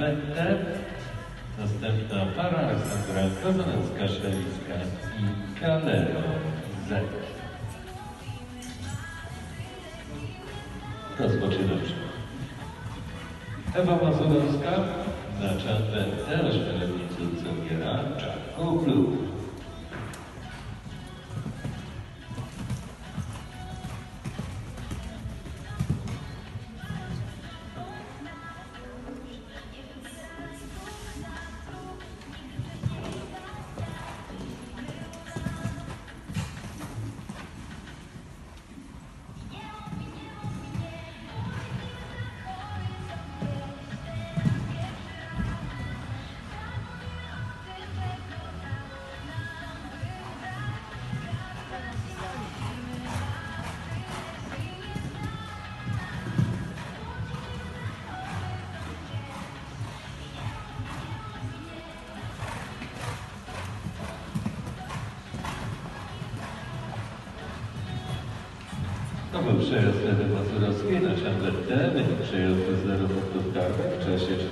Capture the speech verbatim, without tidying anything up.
Ciambette. Następna para Aleksandra Kozanecka-Szelińska i Kalero Z. Rozpoczynamy. Ewa Mazurowska na Ciambette, ośmiornicy Cegiera, Czarko Blue. To był przejazd Ewy Mazurowskiej na Ciambette, wynik przejazdu zero punktów karnych w czasie